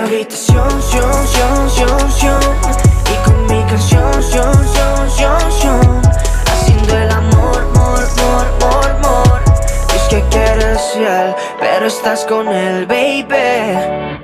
habitación, y con mi canción, haciendo el amor, mor. Es que quieres fiel, pero estás con él, baby.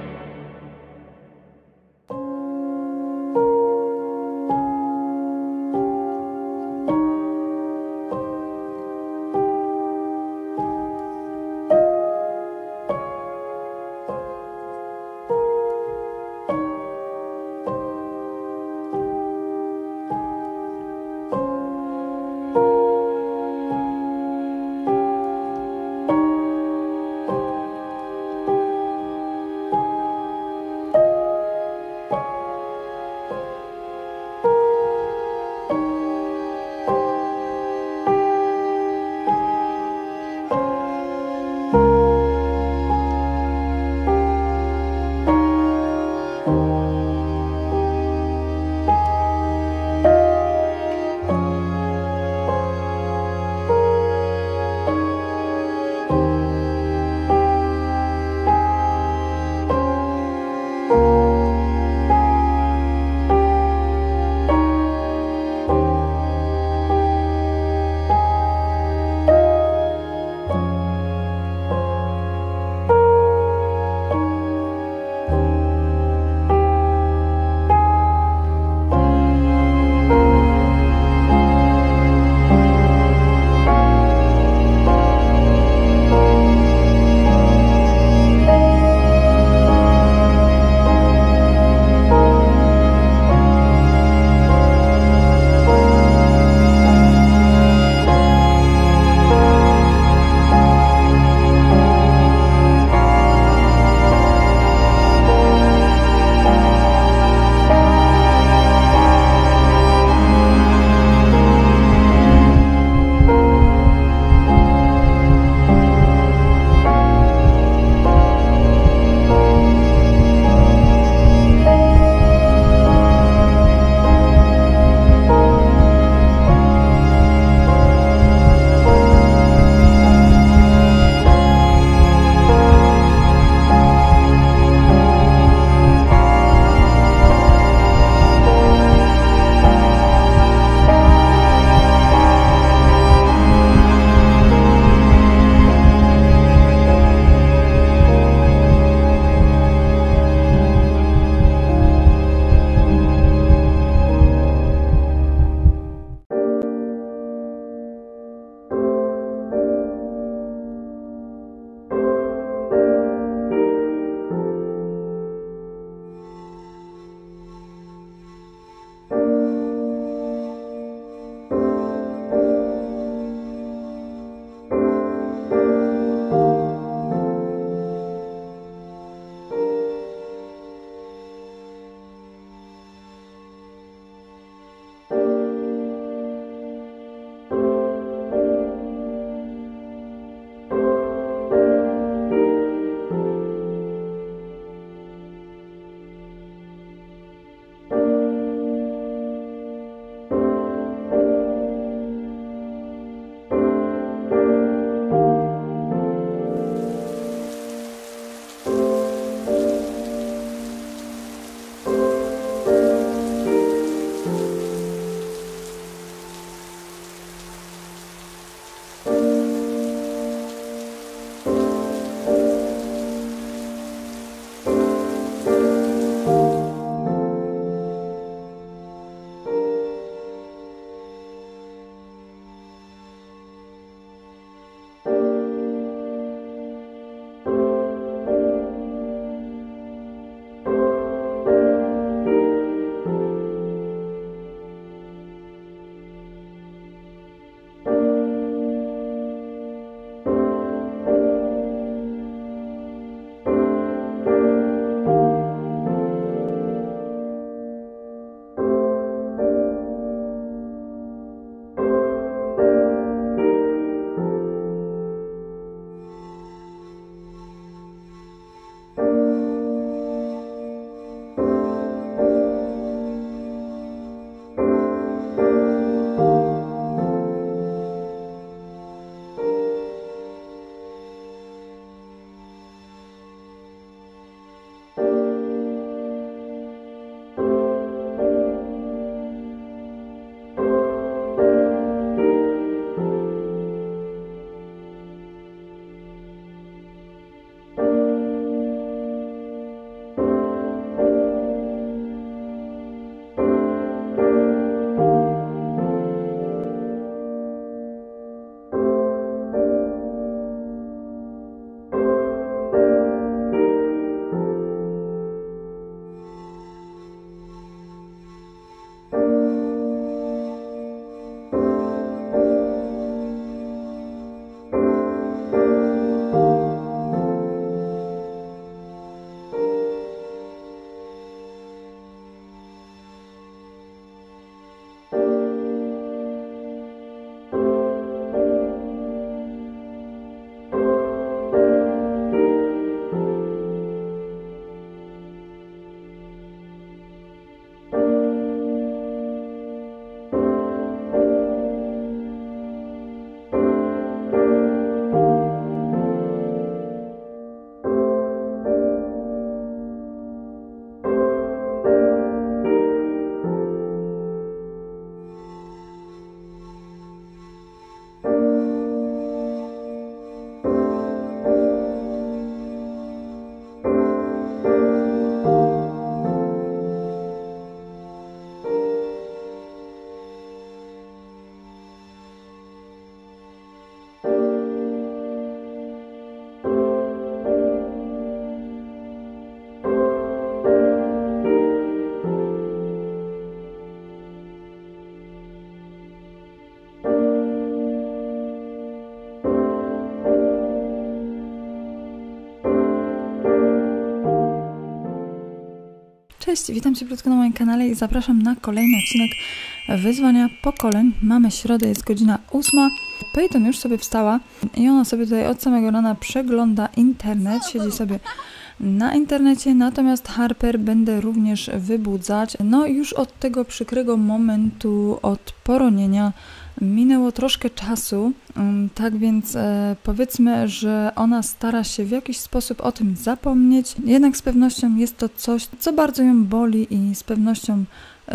Cześć, witam Cię krótko na moim kanale i zapraszam na kolejny odcinek wyzwania pokoleń. Mamy środę, jest godzina 8. Peyton już sobie wstała i ona sobie tutaj od samego rana przegląda internet, siedzi sobie na internecie, natomiast Harper będę również wybudzać. No już od tego przykrego momentu, od poronienia minęło troszkę czasu, tak więc powiedzmy, że ona stara się w jakiś sposób o tym zapomnieć, jednak z pewnością jest to coś, co bardzo ją boli i z pewnością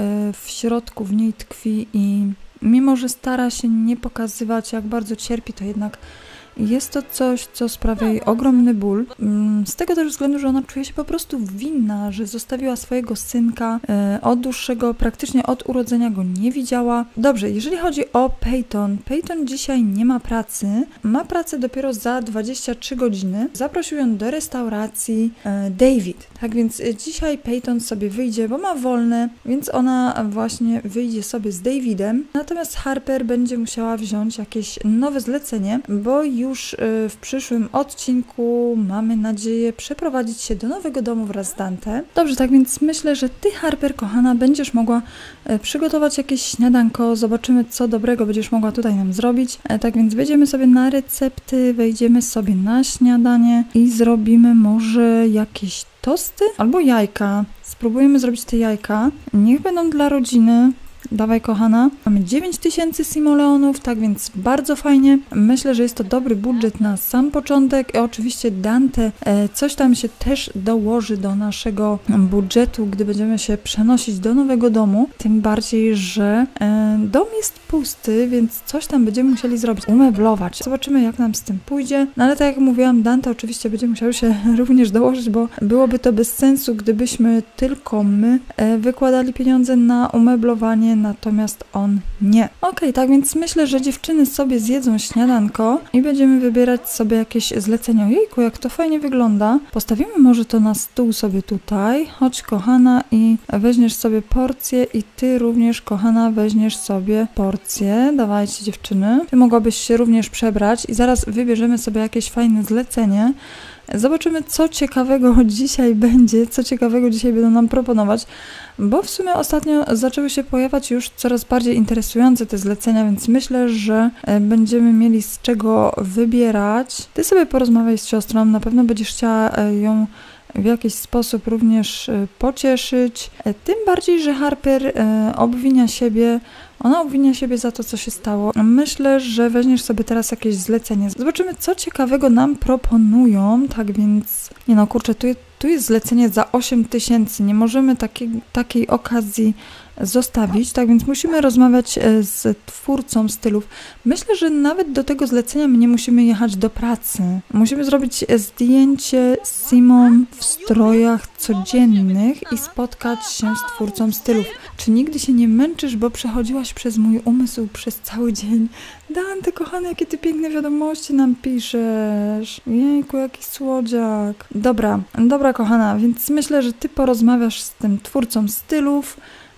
w środku w niej tkwi i mimo, że stara się nie pokazywać, jak bardzo cierpi, to jednak jest to coś, co sprawia jej ogromny ból. Z tego też względu, że ona czuje się po prostu winna, że zostawiła swojego synka od dłuższego, praktycznie od urodzenia go nie widziała. Dobrze, jeżeli chodzi o Peyton, Peyton dzisiaj nie ma pracy. Ma pracę dopiero za 23 godziny. Zaprosił ją do restauracji David. Tak więc dzisiaj Peyton sobie wyjdzie, bo ma wolne, więc ona właśnie wyjdzie sobie z Davidem. Natomiast Harper będzie musiała wziąć jakieś nowe zlecenie, bo już w przyszłym odcinku mamy nadzieję przeprowadzić się do nowego domu wraz z Dante. Dobrze, tak więc myślę, że Ty, Harper, kochana, będziesz mogła przygotować jakieś śniadanko. Zobaczymy, co dobrego będziesz mogła tutaj nam zrobić. Tak więc wejdziemy sobie na recepty, wejdziemy sobie na śniadanie i zrobimy może jakieś tosty albo jajka. Spróbujemy zrobić te jajka. Niech będą dla rodziny. Dawaj, kochana. Mamy 9000 simoleonów, tak więc bardzo fajnie. Myślę, że jest to dobry budżet na sam początek. I oczywiście Dante coś tam się też dołoży do naszego budżetu, gdy będziemy się przenosić do nowego domu. Tym bardziej, że dom jest pusty, więc coś tam będziemy musieli zrobić. Umeblować. Zobaczymy, jak nam z tym pójdzie. No ale tak jak mówiłam, Dante oczywiście będzie musiał się również dołożyć, bo byłoby to bez sensu, gdybyśmy tylko my wykładali pieniądze na umeblowanie, natomiast on nie. Okej, tak więc myślę, że dziewczyny sobie zjedzą śniadanko i będziemy wybierać sobie jakieś zlecenia. Ojejku, jak to fajnie wygląda. Postawimy może to na stół sobie tutaj. Chodź, kochana, i weźmiesz sobie porcję i ty również, kochana, weźmiesz sobie porcję. Dawajcie, dziewczyny. Ty mogłabyś się również przebrać i zaraz wybierzemy sobie jakieś fajne zlecenie. Zobaczymy, co ciekawego dzisiaj będzie, co ciekawego dzisiaj będą nam proponować, bo w sumie ostatnio zaczęły się pojawiać już coraz bardziej interesujące te zlecenia, więc myślę, że będziemy mieli z czego wybierać. Ty sobie porozmawiaj z siostrą, na pewno będziesz chciała ją w jakiś sposób również pocieszyć. Tym bardziej, że Harper obwinia siebie, ona obwinia siebie za to, co się stało. Myślę, że weźmiesz sobie teraz jakieś zlecenie. Zobaczymy, co ciekawego nam proponują. Tak więc, nie no, kurczę, tu jest zlecenie za 8000. Nie możemy takiej okazji zostawić, tak więc musimy rozmawiać z twórcą stylów. Myślę, że nawet do tego zlecenia my nie musimy jechać do pracy. Musimy zrobić zdjęcie z Simon w strojach codziennych i spotkać się z twórcą stylów. Czy nigdy się nie męczysz, bo przechodziłaś przez mój umysł przez cały dzień? Dante, kochany, jakie ty piękne wiadomości nam piszesz. Jejku, jaki słodziak. Dobra, kochana, więc myślę, że ty porozmawiasz z tym twórcą stylów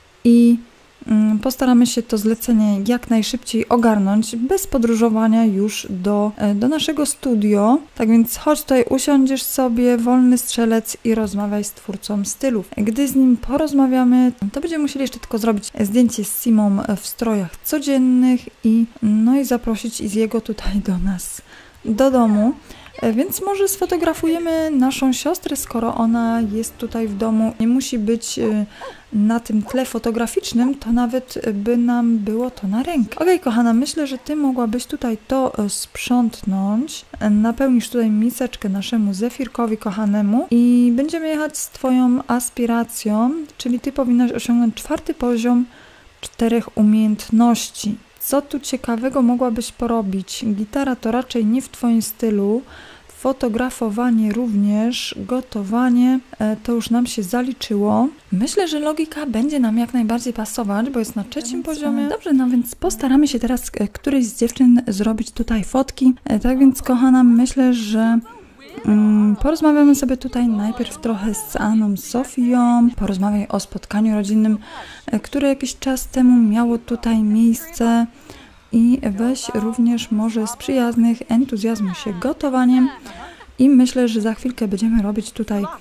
i postaramy się to zlecenie jak najszybciej ogarnąć, bez podróżowania już do naszego studio. Tak więc chodź tutaj, usiądziesz sobie, wolny strzelec i rozmawiaj z twórcą stylów. Gdy z nim porozmawiamy, to będziemy musieli jeszcze tylko zrobić zdjęcie z Simą w strojach codziennych i zaprosić Izzy'ego tutaj do nas, do domu. Więc może sfotografujemy naszą siostrę, skoro ona jest tutaj w domu. Nie musi być na tym tle fotograficznym, to nawet by nam było to na rękę. Okej, kochana, myślę, że ty mogłabyś tutaj to sprzątnąć. Napełnisz tutaj miseczkę naszemu Zefirkowi kochanemu i będziemy jechać z twoją aspiracją, czyli ty powinnaś osiągnąć 4. poziom 4 umiejętności. Co tu ciekawego mogłabyś porobić? Gitara to raczej nie w twoim stylu. Fotografowanie również, gotowanie, to już nam się zaliczyło. Myślę, że logika będzie nam jak najbardziej pasować, bo jest na 3. poziomie. Dobrze, no więc postaramy się teraz którejś z dziewczyn zrobić tutaj fotki. Tak więc, kochana, myślę, że porozmawiamy sobie tutaj najpierw trochę z Anną Sofią. Porozmawiaj o spotkaniu rodzinnym, które jakiś czas temu miało tutaj miejsce. I weź również może z przyjaznych, entuzjazmuj się gotowaniem i myślę, że za chwilkę będziemy robić tutaj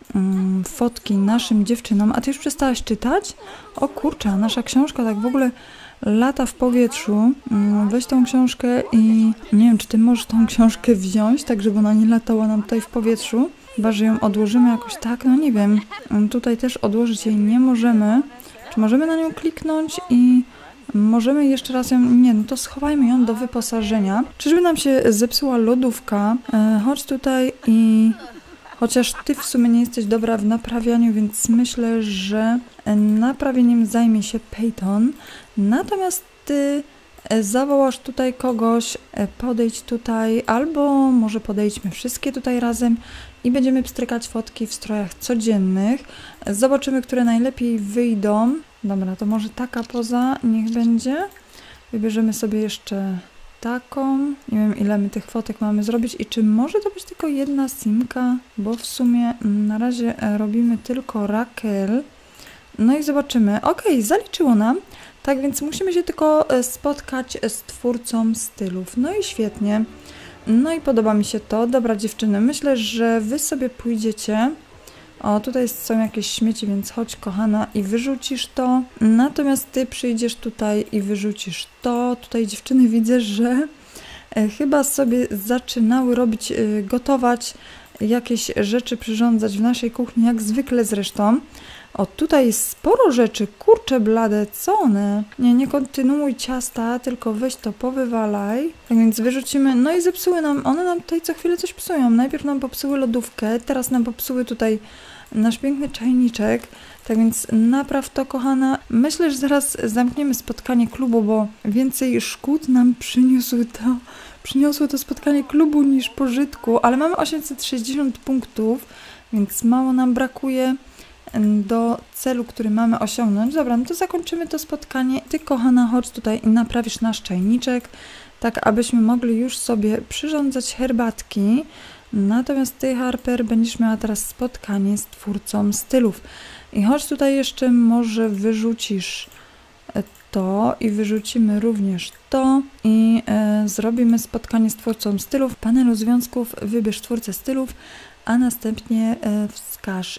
fotki naszym dziewczynom. A ty już przestałaś czytać? O kurczę, nasza książka tak w ogóle lata w powietrzu. Weź tą książkę i nie wiem, czy ty możesz tą książkę wziąć, tak żeby ona nie latała nam tutaj w powietrzu. Chyba, że ją odłożymy jakoś tak, no nie wiem. Tutaj też odłożyć jej nie możemy. Czy możemy na nią kliknąć i możemy jeszcze raz ją... Nie, no to schowajmy ją do wyposażenia. Czyżby nam się zepsuła lodówka? Chodź tutaj i... Chociaż ty w sumie nie jesteś dobra w naprawianiu, więc myślę, że naprawieniem zajmie się Peyton. Natomiast ty zawołasz tutaj kogoś, podejdź tutaj, albo może podejdźmy wszystkie tutaj razem i będziemy pstrykać fotki w strojach codziennych. Zobaczymy, które najlepiej wyjdą. Dobra, to może taka poza niech będzie. Wybierzemy sobie jeszcze taką. Nie wiem, ile my tych fotek mamy zrobić i czy może to być tylko jedna simka, bo w sumie na razie robimy tylko Raquel. No i zobaczymy. Ok, zaliczyło nam. Tak więc musimy się tylko spotkać z twórcą stylów. No i świetnie. No i podoba mi się to. Dobra dziewczyny, myślę, że wy sobie pójdziecie. O, tutaj są jakieś śmieci, więc chodź kochana i wyrzucisz to. Natomiast ty przyjdziesz tutaj i wyrzucisz to. Tutaj dziewczyny widzę, że chyba sobie zaczynały robić, gotować jakieś rzeczy, przyrządzać w naszej kuchni, jak zwykle zresztą. O, tutaj jest sporo rzeczy, kurcze blade, co one? Nie kontynuuj ciasta, tylko weź to, powywalaj. Tak więc wyrzucimy, no i zepsuły nam, one nam tutaj co chwilę coś psują. Najpierw nam popsuły lodówkę, teraz nam popsuły tutaj nasz piękny czajniczek. Tak więc napraw to, kochana. Myślę, że zaraz zamkniemy spotkanie klubu, bo więcej szkód nam przyniosło to spotkanie klubu niż pożytku, ale mamy 860 punktów, więc mało nam brakuje do celu, który mamy osiągnąć. Dobra, no to zakończymy to spotkanie. Ty, kochana, chodź tutaj i naprawisz nasz czajniczek, tak abyśmy mogli już sobie przyrządzać herbatki. Natomiast ty, Harper, będziesz miała teraz spotkanie z twórcą stylów. I chodź tutaj jeszcze, może wyrzucisz to i wyrzucimy również to i zrobimy spotkanie z twórcą stylów. W panelu związków wybierz twórcę stylów, a następnie wskaż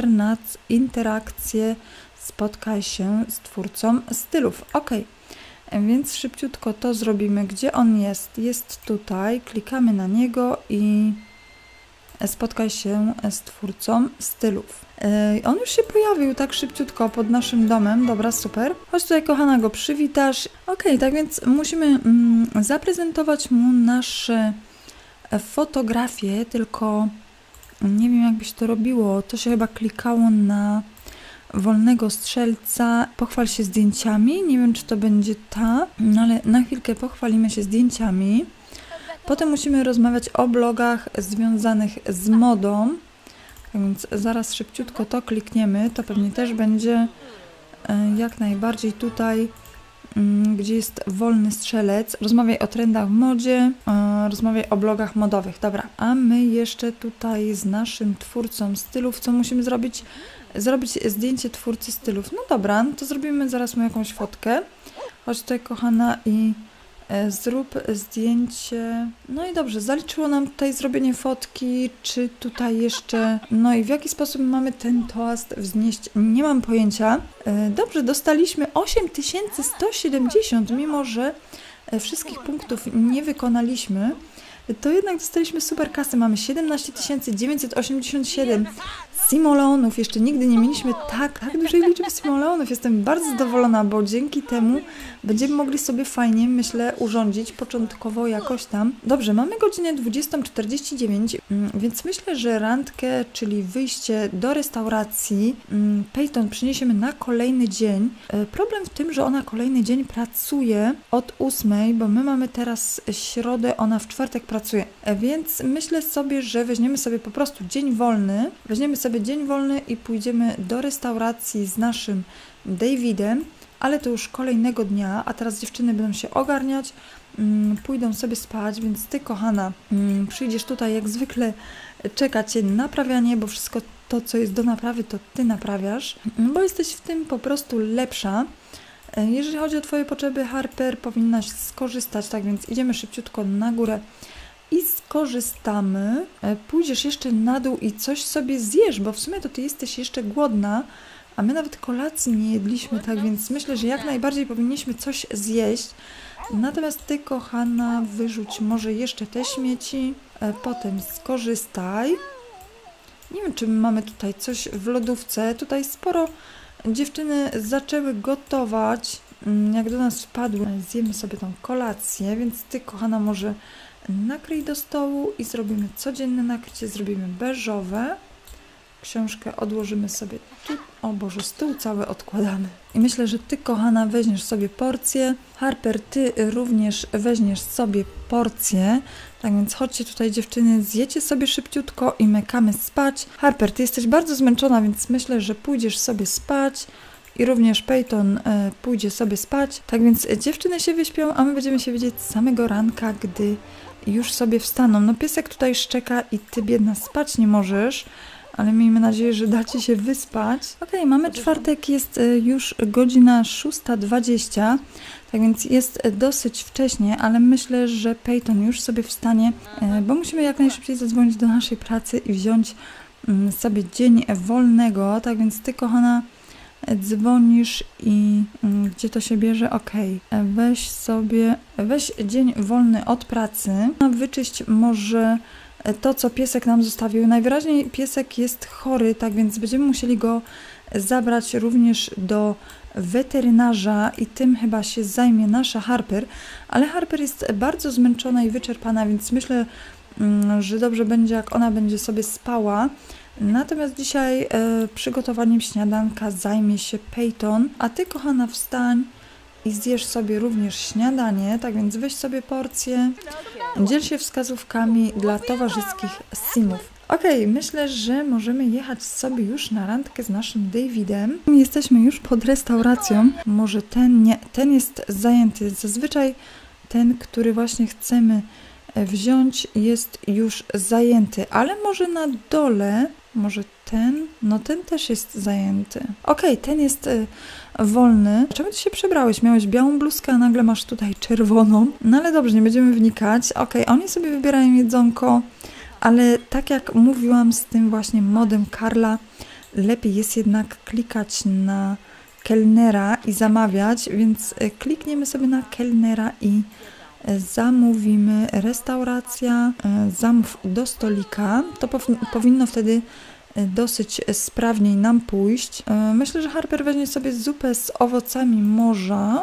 interakcję, spotkaj się z twórcą stylów. Ok, więc szybciutko to zrobimy. Gdzie on jest? Jest tutaj, klikamy na niego i spotkaj się z twórcą stylów. On już się pojawił tak szybciutko pod naszym domem. Dobra, super. Chodź tutaj, kochana, go przywitasz. Ok, tak więc musimy zaprezentować mu nasze fotografie, tylko nie wiem, jak by się to robiło. To się chyba klikało na wolnego strzelca. Pochwal się zdjęciami. Nie wiem, czy to będzie ta, no ale na chwilkę pochwalimy się zdjęciami. Potem musimy rozmawiać o blogach związanych z modą. Tak więc zaraz szybciutko to klikniemy. To pewnie też będzie jak najbardziej tutaj, gdzie jest wolny strzelec. Rozmawiaj o trendach w modzie, rozmawiaj o blogach modowych. Dobra, a my jeszcze tutaj z naszym twórcą stylów, co musimy zrobić? Zrobić zdjęcie twórcy stylów. No dobra, to zrobimy zaraz mu jakąś fotkę. Chodź tutaj, kochana, i zrób zdjęcie. No i dobrze, zaliczyło nam tutaj zrobienie fotki, czy tutaj jeszcze... No i w jaki sposób mamy ten toast wznieść? Nie mam pojęcia. Dobrze, dostaliśmy 8170, mimo że wszystkich punktów nie wykonaliśmy. To jednak dostaliśmy super kasy. Mamy 17 987 simoleonów. Jeszcze nigdy nie mieliśmy tak dużej liczby simoleonów. Jestem bardzo zadowolona, bo dzięki temu będziemy mogli sobie fajnie, myślę, urządzić początkowo jakoś tam. Dobrze, mamy godzinę 20:49, więc myślę, że randkę, czyli wyjście do restauracji, Peyton przyniesiemy na kolejny dzień. Problem w tym, że ona kolejny dzień pracuje od 8, bo my mamy teraz środę, ona w czwartek pracuje. Więc myślę sobie, że weźmiemy sobie po prostu dzień wolny. Weźmiemy sobie dzień wolny i pójdziemy do restauracji z naszym Davidem, ale to już kolejnego dnia, a teraz dziewczyny będą się ogarniać, pójdą sobie spać, więc ty, kochana, przyjdziesz tutaj jak zwykle, czeka cię naprawianie, bo wszystko to, co jest do naprawy, to ty naprawiasz, bo jesteś w tym po prostu lepsza. Jeżeli chodzi o twoje potrzeby, Harper, powinnaś skorzystać, tak więc idziemy szybciutko na górę i skorzystamy. Pójdziesz jeszcze na dół i coś sobie zjesz, bo w sumie to ty jesteś jeszcze głodna, a my nawet kolacji nie jedliśmy, tak więc myślę, że jak najbardziej powinniśmy coś zjeść. Natomiast ty, kochana, wyrzuć może jeszcze te śmieci, potem skorzystaj. Nie wiem, czy my mamy tutaj coś w lodówce. Tutaj sporo dziewczyny zaczęły gotować. Jak do nas wpadły, zjemy sobie tą kolację, więc ty, kochana, może nakryj do stołu i zrobimy codzienne nakrycie, zrobimy beżowe. Książkę odłożymy sobie tu. O Boże, stół cały odkładamy. I myślę, że ty, kochana, weźmiesz sobie porcję. Harper, ty również weźmiesz sobie porcję. Tak więc chodźcie tutaj, dziewczyny, zjecie sobie szybciutko i mykamy spać. Harper, ty jesteś bardzo zmęczona, więc myślę, że pójdziesz sobie spać. I również Peyton pójdzie sobie spać. Tak więc dziewczyny się wyśpią, a my będziemy się widzieć z samego ranka, gdy już sobie wstaną. No piesek tutaj szczeka i ty, biedna, spać nie możesz. Ale miejmy nadzieję, że da ci się wyspać. Okej, mamy czwartek, jest już godzina 6:20, tak więc jest dosyć wcześnie, ale myślę, że Peyton już sobie wstanie, bo musimy jak najszybciej zadzwonić do naszej pracy i wziąć sobie dzień wolnego. Tak więc ty, kochana, dzwonisz i gdzie to się bierze? Okej, weź dzień wolny od pracy, wyczyść może to, co piesek nam zostawił. Najwyraźniej piesek jest chory, tak więc będziemy musieli go zabrać również do weterynarza i tym chyba się zajmie nasza Harper, ale Harper jest bardzo zmęczona i wyczerpana, więc myślę, że dobrze będzie, jak ona będzie sobie spała. Natomiast dzisiaj przygotowaniem śniadanka zajmie się Peyton, a ty, kochana, wstań i zjesz sobie również śniadanie, tak więc weź sobie porcję, dziel się wskazówkami dla towarzyskich simów. Okej, myślę, że możemy jechać sobie już na randkę z naszym Davidem. Jesteśmy już pod restauracją, może ten nie, ten jest zajęty. Zazwyczaj ten, który właśnie chcemy wziąć, jest już zajęty, ale może na dole, może ten, no ten też jest zajęty. Okej, ten jest wolny. Czemu ty się przebrałeś? Miałeś białą bluzkę, a nagle masz tutaj czerwoną. No ale dobrze, nie będziemy wnikać. Okej, oni sobie wybierają jedzonko, ale tak jak mówiłam z tym właśnie modem Karla, lepiej jest jednak klikać na kelnera i zamawiać, więc klikniemy sobie na kelnera i zamówimy. Restauracja, zamów do stolika. To powinno wtedy dosyć sprawniej nam pójść. Myślę, że Harper weźmie sobie zupę z owocami morza,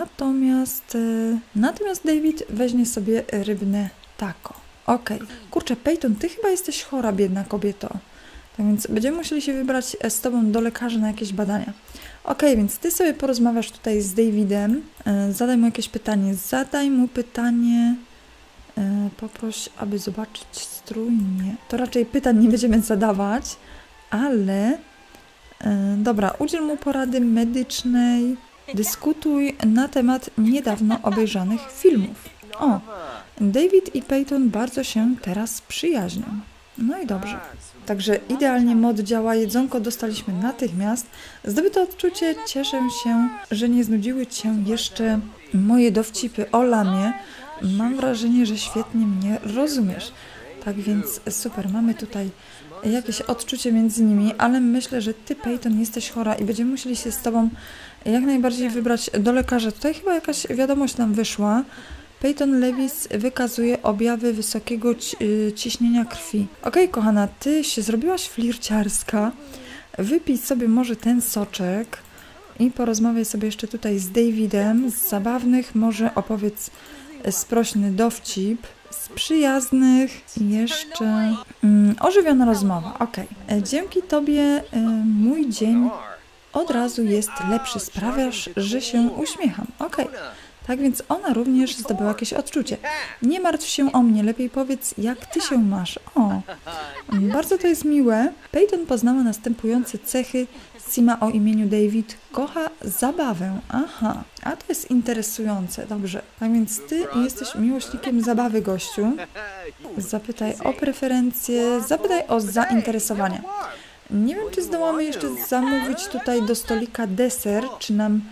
natomiast David weźmie sobie rybne taco. Okej. Kurczę, Peyton, ty chyba jesteś chora, biedna kobieto. Tak więc będziemy musieli się wybrać z tobą do lekarza na jakieś badania. Okej, więc ty sobie porozmawiasz tutaj z Davidem, zadaj mu jakieś pytanie. Zadaj mu pytanie, poproś, aby zobaczyć strój. Nie, to raczej pytań nie będziemy zadawać, ale dobra, udziel mu porady medycznej, dyskutuj na temat niedawno obejrzanych filmów. O, David i Peyton bardzo się teraz przyjaźnią. No i dobrze. Także idealnie mod działa, jedzonko dostaliśmy natychmiast. Zdobyte odczucie, cieszę się, że nie znudziły cię jeszcze moje dowcipy o lamie. Mam wrażenie, że świetnie mnie rozumiesz. Tak więc super, mamy tutaj jakieś odczucie między nimi, ale myślę, że ty, Peyton, jesteś chora i będziemy musieli się z tobą jak najbardziej wybrać do lekarza. Tutaj chyba jakaś wiadomość nam wyszła. Peyton Lewis wykazuje objawy wysokiego ciśnienia krwi. Okej, kochana, ty się zrobiłaś flirciarska. Wypij sobie może ten soczek i porozmawiaj sobie jeszcze tutaj z Davidem. Z zabawnych może opowiedz sprośny dowcip. Z przyjaznych jeszcze ożywiona rozmowa. Okej. Dzięki tobie mój dzień od razu jest lepszy. Sprawiasz, że się uśmiecham. Okej. Tak więc ona również zdobyła jakieś odczucie. Nie martw się o mnie, lepiej powiedz, jak ty się masz. O, bardzo to jest miłe. Peyton poznała następujące cechy Sima o imieniu David. Kocha zabawę. Aha, a to jest interesujące. Dobrze, tak więc ty jesteś miłośnikiem zabawy, gościu. Zapytaj o preferencje, zapytaj o zainteresowania. Nie wiem, czy zdołamy jeszcze zamówić tutaj do stolika deser, czy nam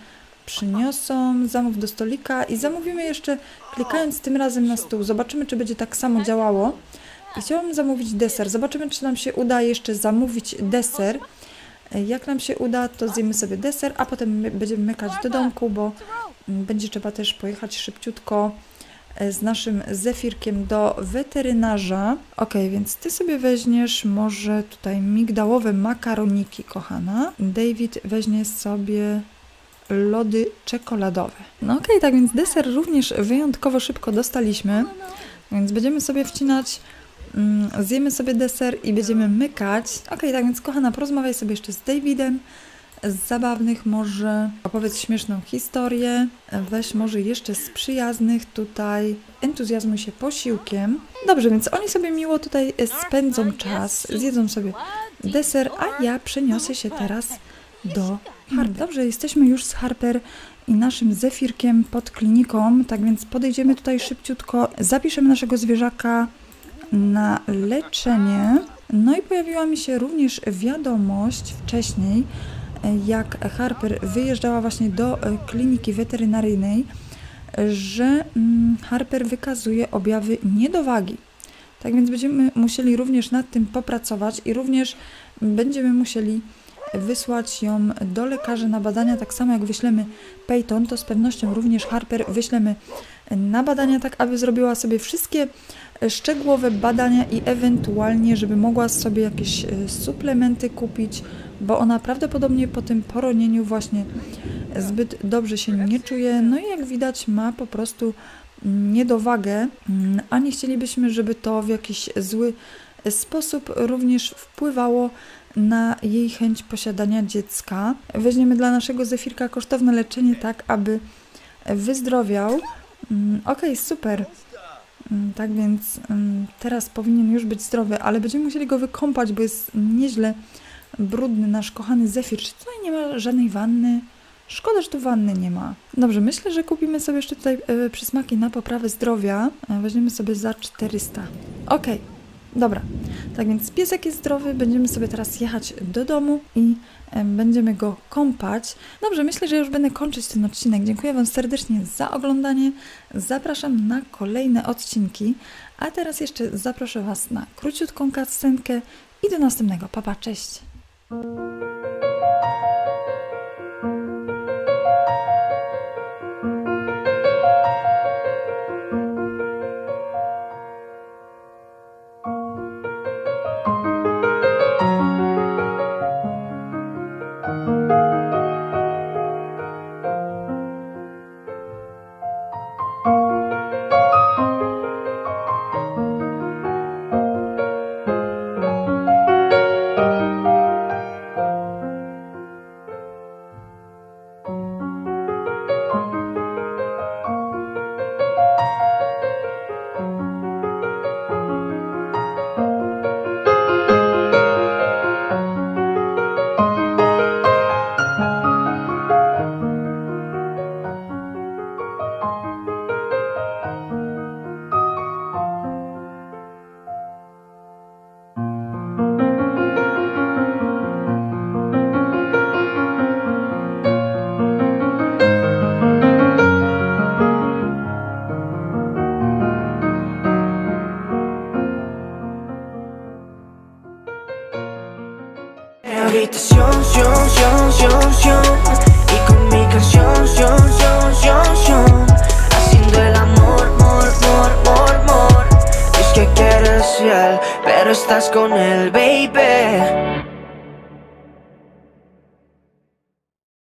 przyniosą, zamów do stolika i zamówimy jeszcze, klikając tym razem na stół. Zobaczymy, czy będzie tak samo działało. I chciałabym zamówić deser. Zobaczymy, czy nam się uda jeszcze zamówić deser. Jak nam się uda, to zjemy sobie deser, a potem będziemy mykać do domku, bo będzie trzeba też pojechać szybciutko z naszym zefirkiem do weterynarza. Ok, więc ty sobie weźmiesz może tutaj migdałowe makaroniki, kochana. David weźmie sobie lody czekoladowe. No ok, tak więc deser również wyjątkowo szybko dostaliśmy, więc będziemy sobie wcinać, zjemy sobie deser i będziemy mykać. Ok, tak więc kochana, porozmawiaj sobie jeszcze z Davidem. Z zabawnych może opowiedz śmieszną historię, weź może jeszcze z przyjaznych tutaj, entuzjazmuj się posiłkiem. Dobrze, więc oni sobie miło tutaj spędzą czas, zjedzą sobie deser, a ja przeniosę się teraz do Harper. Dobrze, jesteśmy już z Harper i naszym zefirkiem pod kliniką, tak więc podejdziemy tutaj szybciutko, zapiszemy naszego zwierzaka na leczenie. No i pojawiła mi się również wiadomość wcześniej, jak Harper wyjeżdżała właśnie do kliniki weterynaryjnej, że Harper wykazuje objawy niedowagi. Tak więc będziemy musieli również nad tym popracować i również będziemy musieli wysłać ją do lekarzy na badania, tak samo jak wyślemy Peyton, to z pewnością również Harper wyślemy na badania, tak aby zrobiła sobie wszystkie szczegółowe badania i ewentualnie, żeby mogła sobie jakieś suplementy kupić, bo ona prawdopodobnie po tym poronieniu właśnie zbyt dobrze się nie czuje, no i jak widać ma po prostu niedowagę, a nie chcielibyśmy, żeby to w jakiś zły sposób również wpływało na jej chęć posiadania dziecka. Weźmiemy dla naszego zefirka kosztowne leczenie, tak aby wyzdrowiał. Ok, super. Tak więc teraz powinien już być zdrowy, ale będziemy musieli go wykąpać, bo jest nieźle brudny nasz kochany zefir. Czy tutaj nie ma żadnej wanny? Szkoda, że tu wanny nie ma. Dobrze, myślę, że kupimy sobie jeszcze tutaj przysmaki na poprawę zdrowia. Weźmiemy sobie za 400. Ok, dobra. Tak więc piesek jest zdrowy, będziemy sobie teraz jechać do domu i będziemy go kąpać. Dobrze, myślę, że już będę kończyć ten odcinek. Dziękuję Wam serdecznie za oglądanie. Zapraszam na kolejne odcinki. A teraz jeszcze zaproszę Was na króciutką cutscenkę i do następnego. Pa, pa, cześć! Habitación, y con mi canción, haciendo el amor, es que quieres fiel, pero estás con él, baby.